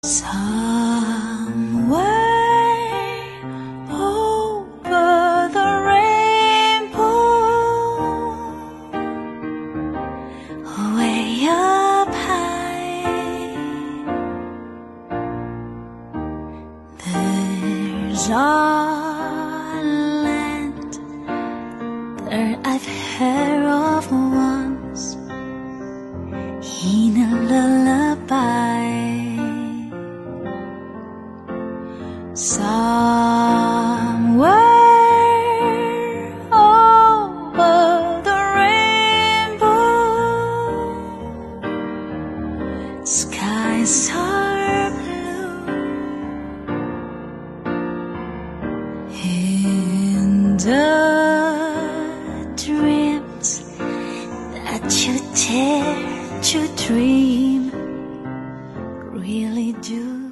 Somewhere over the rainbow, way up high, there's a land that I've heard of once in a lullaby. Somewhere over the rainbow, skies are blue, and the dreams that you dare to dream really do